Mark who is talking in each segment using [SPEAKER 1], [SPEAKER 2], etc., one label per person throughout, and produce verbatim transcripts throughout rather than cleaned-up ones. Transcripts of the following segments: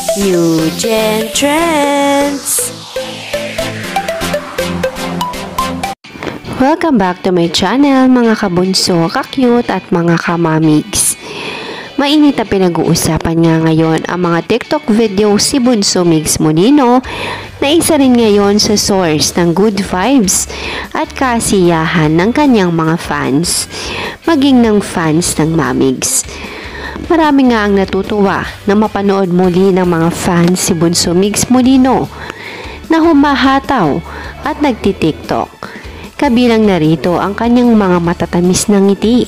[SPEAKER 1] New Gen Trends! Welcome back to my channel mga kabunso, ka-cute at mga kamamigs. Mainit na pinag-uusapan nga ngayon ang mga TikTok video si Bunso Migs Molino na isa rin ngayon sa source ng good vibes at kasiyahan ng kanyang mga fans, maging ng fans ng Mamigs. Marami nga ang natutuwa na mapanood muli ng mga fans si Bunso Migs Molino na humahataw at nagti-TikTok. Kabilang narito ang kanyang mga matatamis na ngiti.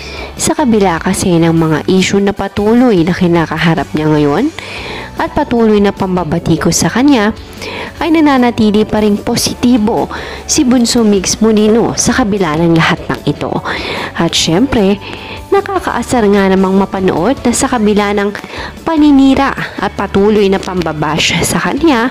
[SPEAKER 1] Sa kabila kasi ng mga issue na patuloy na kinakaharap niya ngayon at patuloy na pambabatiko sa kanya, ay nananatili pa ring positibo si Bunso Migs Molino sa kabila ng lahat ng ito. At syempre, nakakaasar nga namang mapanood na sa kabila ng paninira at patuloy na pambabash sa kanya,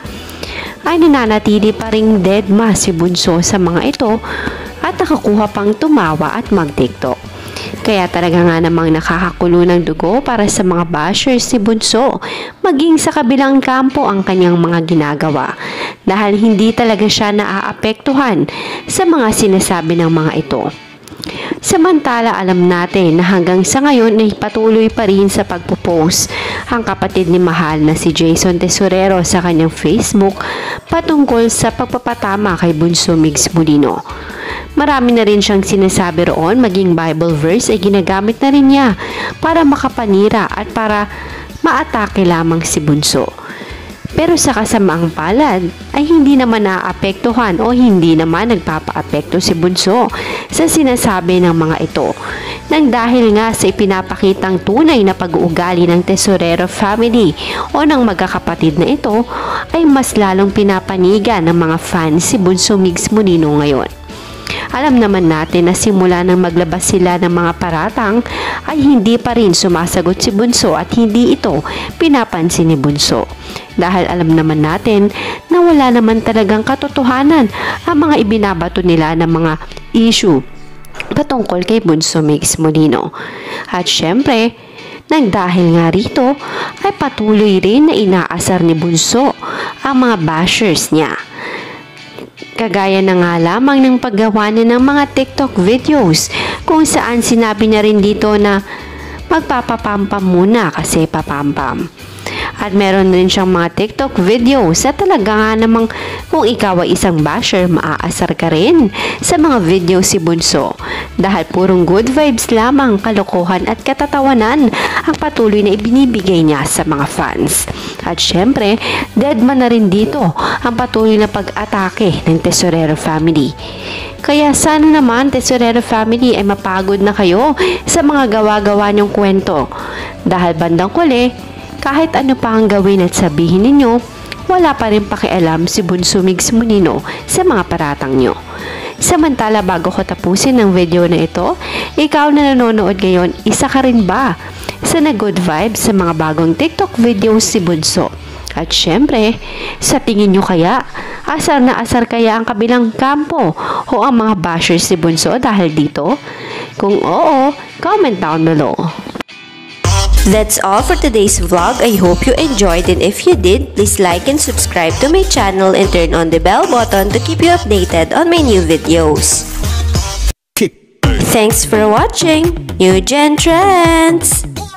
[SPEAKER 1] ay nananatili pa ring deadma si Bunso sa mga ito at nakakuha pang tumawa at mag-TikTok. Kaya talaga nga namang nakakakulo ng dugo para sa mga bashers si Bunso, maging sa kabilang kampo ang kanyang mga ginagawa dahil hindi talaga siya naaapektuhan sa mga sinasabi ng mga ito. Samantala, alam natin na hanggang sa ngayon ay patuloy pa rin sa pagpo-post ang kapatid ni Mahal na si Jason Tesorero sa kanyang Facebook patungkol sa pagpapatama kay Bunso Migs Molino. Marami na rin siyang sinasabi roon, maging Bible verse ay ginagamit na rin niya para makapanira at para maatake lamang si Bunso. Pero sa kasamaang palad ay hindi naman naapektuhan o hindi naman nagpapaapekto si Bunso sa sinasabi ng mga ito. Nang dahil nga sa ipinapakitang tunay na pag-uugali ng Tesorero family o ng magkakapatid na ito, ay mas lalong pinapanigan ng mga fans si Bunso Migs Molino ngayon. Alam naman natin na simula nang maglabas sila ng mga paratang ay hindi pa rin sumasagot si Bunso at hindi ito pinapansin ni Bunso. Dahil alam naman natin na wala naman talagang katotohanan ang mga ibinabato nila ng mga issue patungkol kay Bunso Migs Molino. At syempre, nang dahil nga rito ay patuloy rin na inaasar ni Bunso ang mga bashers niya. Kagaya na nga lamang ng paggawa niya ng mga TikTok videos kung saan sinabi niya rin dito na magpapapampam muna kasi papampam. At meron rin siyang mga TikTok videos at talaga nga namang kung ikaw ay isang basher, maaasar ka rin sa mga video si Bunso dahil purong good vibes lamang, kalokohan at katatawanan ang patuloy na ibinibigay niya sa mga fans. At syempre, deadman na rin dito ang patuloy na pag-atake ng Tesorero family. Kaya sana naman Tesorero family ay mapagod na kayo sa mga gawa-gawa niyong kwento dahil bandang huli, kahit ano pa ang gawin at sabihin ninyo, wala pa rin pakialam si Bunso Migs Molino sa mga paratang nyo. Samantala, bago ko tapusin ang video na ito, ikaw na nanonood ngayon, isa ka rin ba sa na-good vibes sa mga bagong TikTok videos si Bunso? At syempre, sa tingin nyo kaya, asar na asar kaya ang kabilang kampo o ang mga bashers si Bunso dahil dito? Kung oo, comment down below. That's all for today's vlog. I hope you enjoyed, and if you did, please like and subscribe to my channel and turn on the bell button to keep you updated on my new videos. Thanks for watching New Gen Trends!